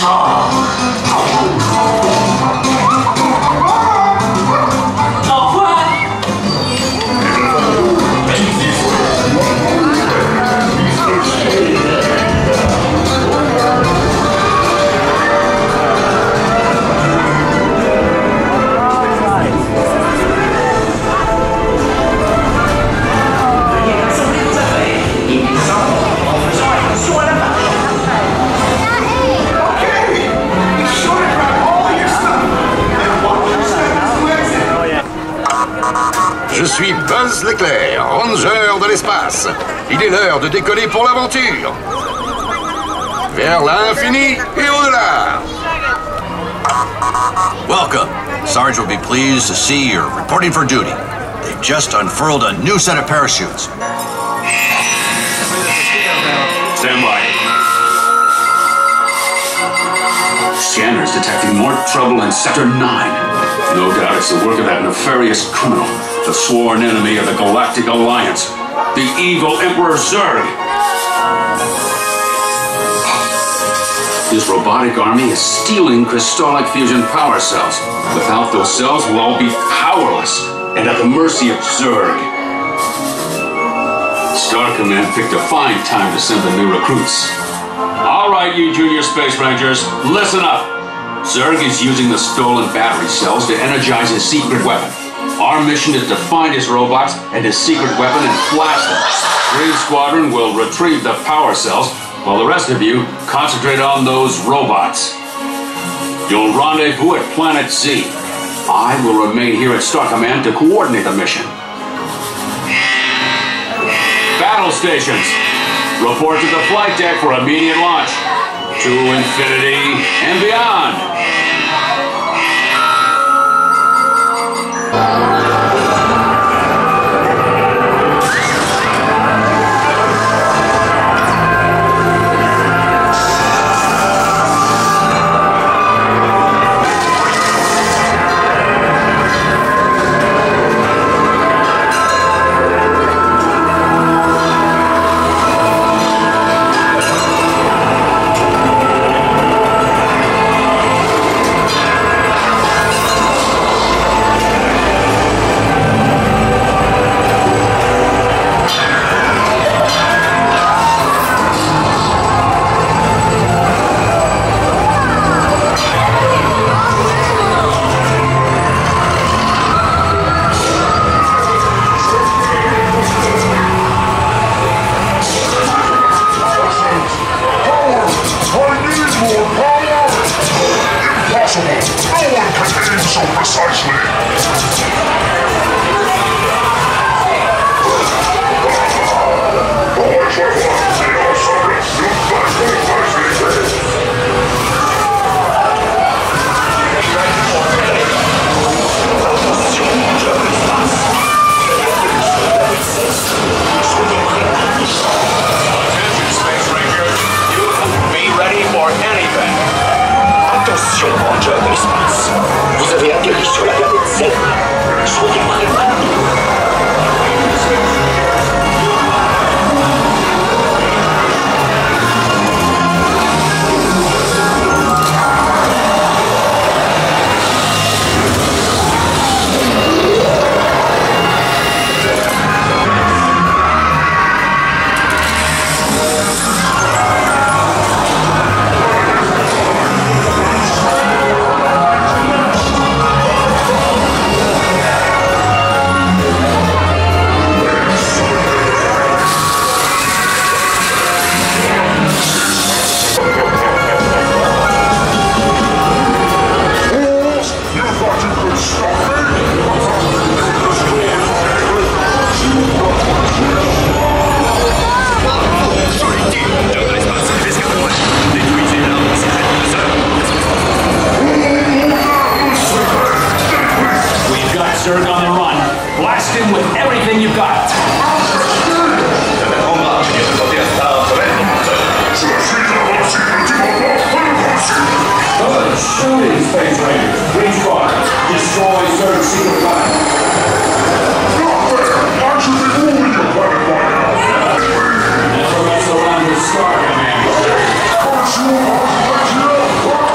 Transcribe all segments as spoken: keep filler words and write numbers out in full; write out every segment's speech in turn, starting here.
Je suis Buzz l'éclair, ranger de l'espace. Il est l'heure de décoller pour l'aventure. Vers l'infini et au-delà. Welcome. Sarge will be pleased to see you're reporting for duty. They've just unfurled a new set of parachutes. Stand by. Scanners detecting more trouble in Sector nine. No doubt it's the work of that nefarious criminal, the sworn enemy of the Galactic Alliance, the evil Emperor Zurg. His robotic army is stealing crystallic fusion power cells. Without those cells, we'll all be powerless and at the mercy of Zurg. Star Command picked a fine time to send the new recruits. All right, you Junior Space Rangers, listen up. Zurg is using the stolen battery cells to energize his secret weapon. Our mission is to find his robots and his secret weapon and flash them. Green Squadron will retrieve the power cells, while the rest of you concentrate on those robots. You'll rendezvous at Planet Z. I will remain here at Star Command to coordinate the mission. Battle stations, report to the flight deck for immediate launch. To infinity and beyond. Never mess around with Star Command.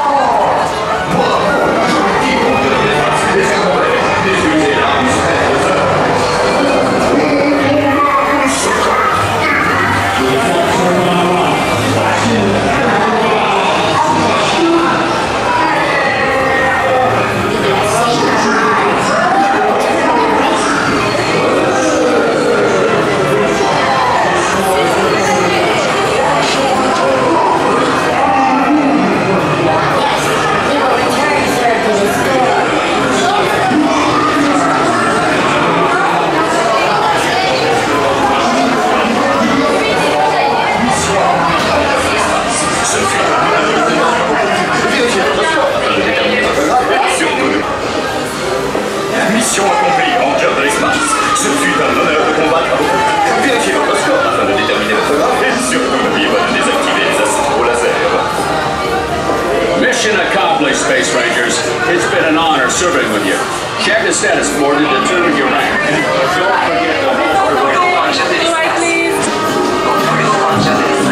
Mission accomplished, Space Rangers. It's been an honor serving with you. Check the status board to determine your rank. But don't forget the holster with the launch of the Right, please. launch of the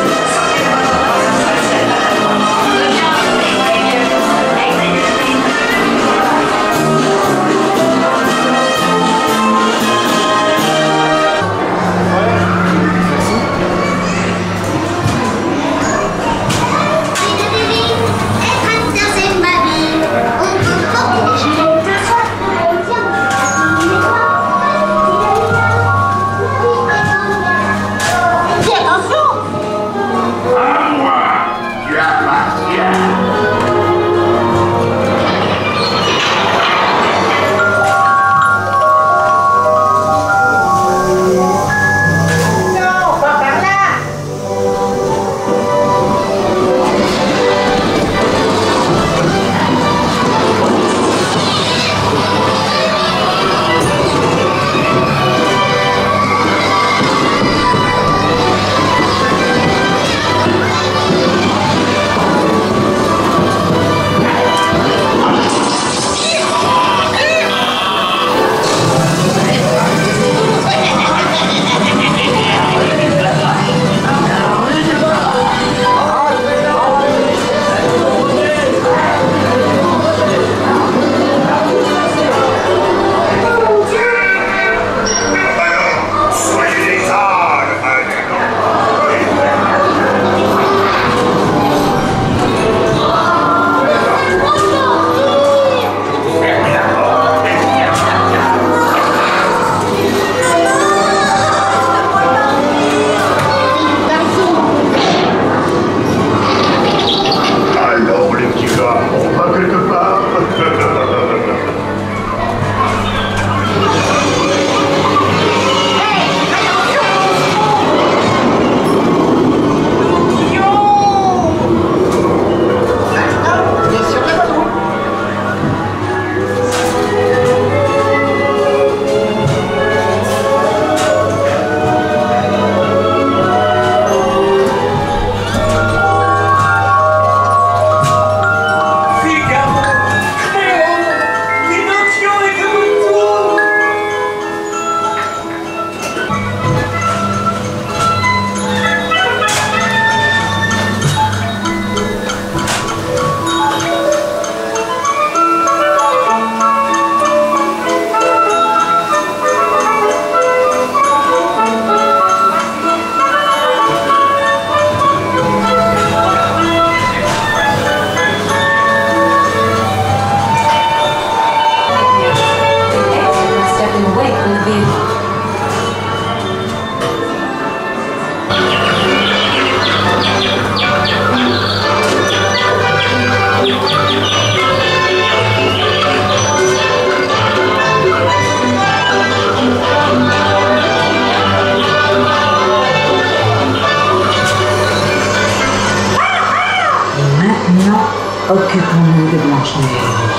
Occupons-nous de Blanche-Neige.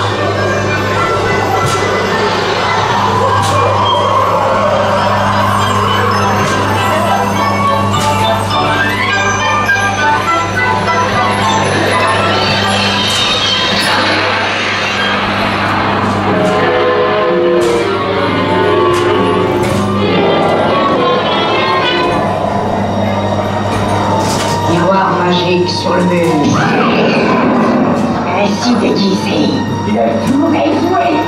Miroir magique sur le mur. Ainsi déguisé, le tour est joué.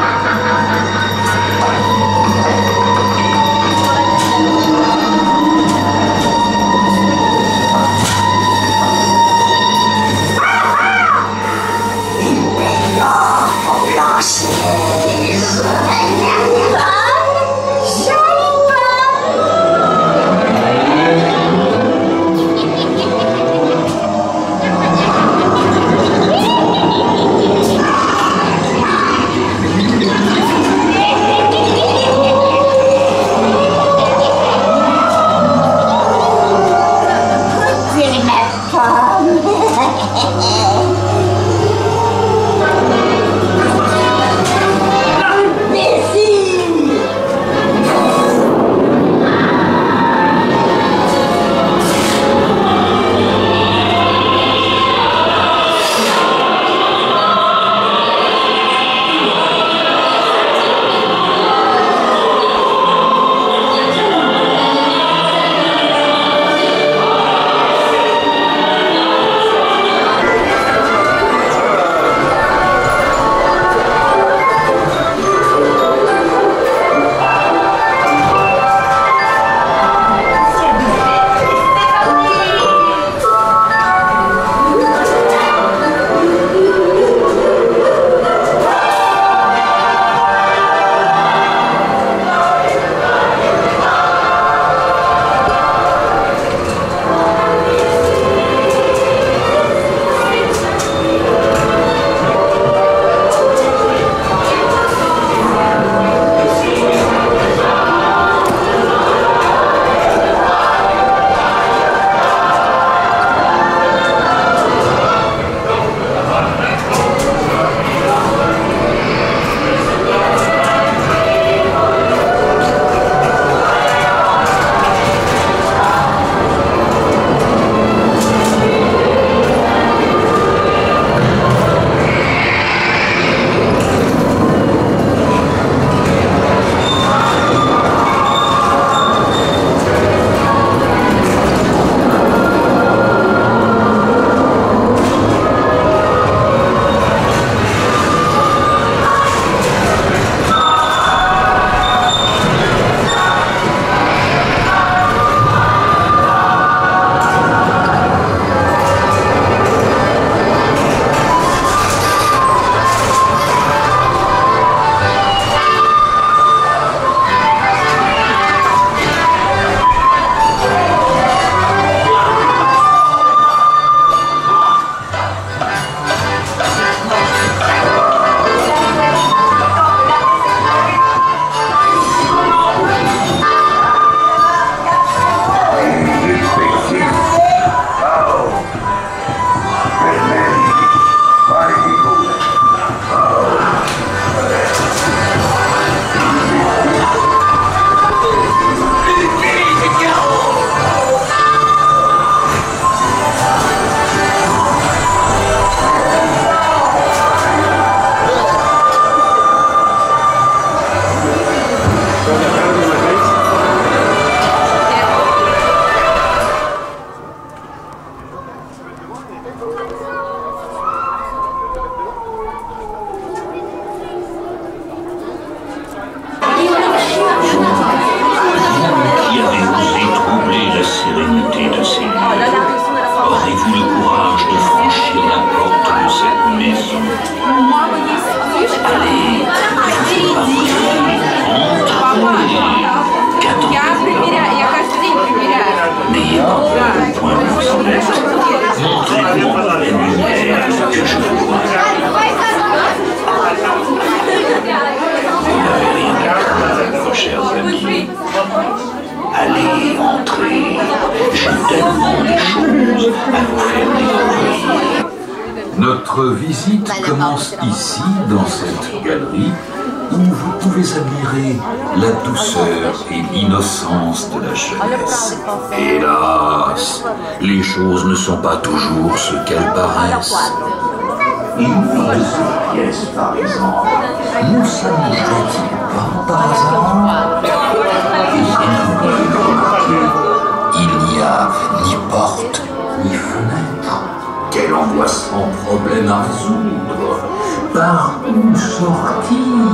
Notre visite commence ici, dans cette galerie, où vous pouvez admirer la douceur et l'innocence de la jeunesse. Hélas, les choses ne sont pas toujours ce qu'elles paraissent. Une de ces pièces, par exemple, ne s'amuserait-il pas par hasard? Et si vous pouvez le remarquer, il n'y a ni porte, ni fenêtre. Quel angoissant problème à résoudre. Par où sortir?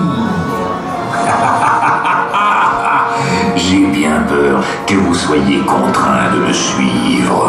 J'ai bien peur que vous soyez contraint de me suivre.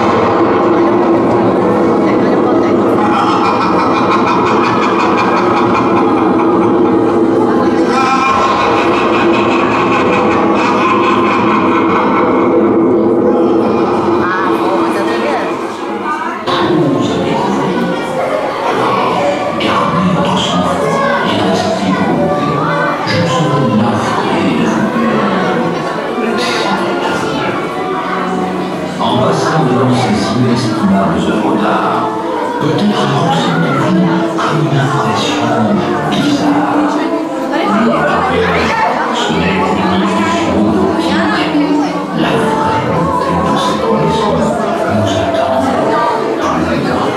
Inestimables œuvres d'art. Peut-être ressentez-vous comme une impression bizarre. Ce n'est qu'une illusion d'optique. La vraie beauté de cette maison nous attend plus loin.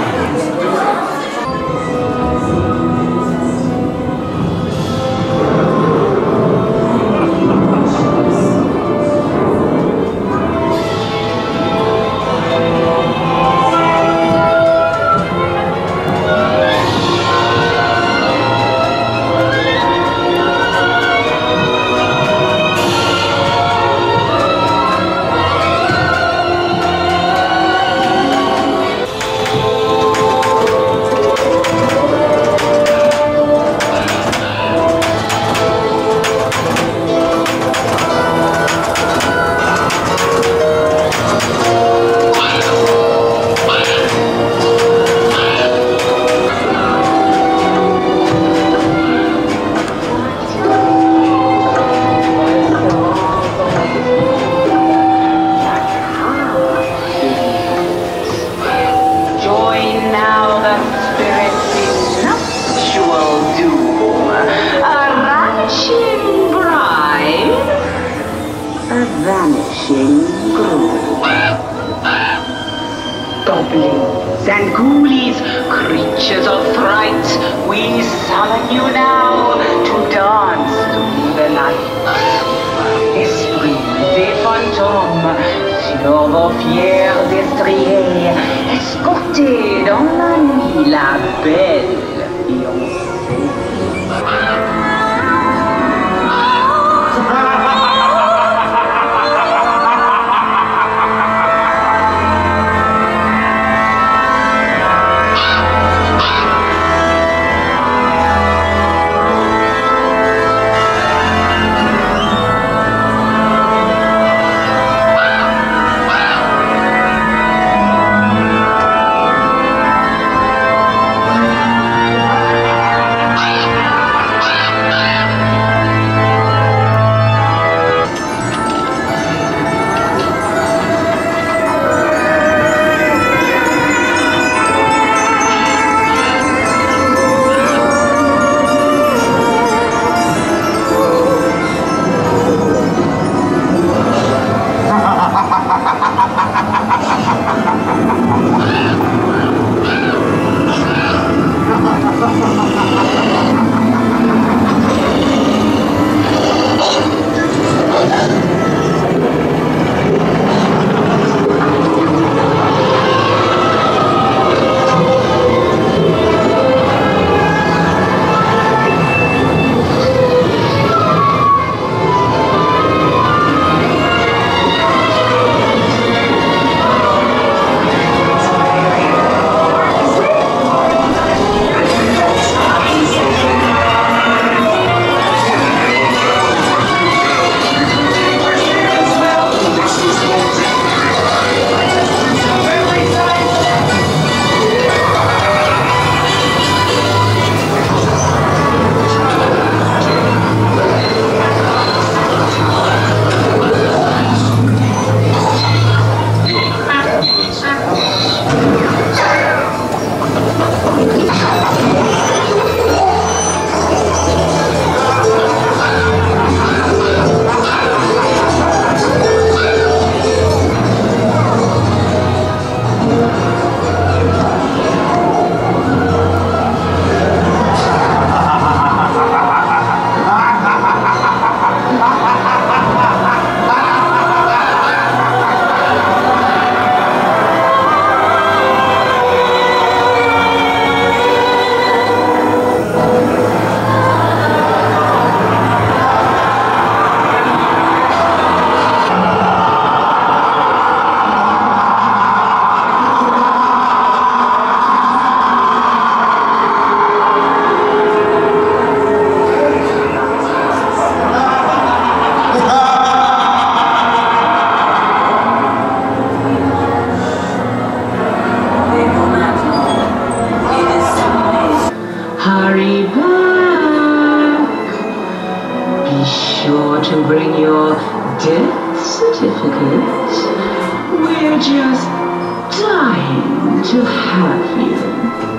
Goblins and ghoulies, creatures of fright, we summon you now to dance through the night. Esprits et fantômes, sur vos fiers destriers, escortez dans la nuit la belle Beyoncé. Hurry back. Be sure to bring your death certificate. We're just dying to have you.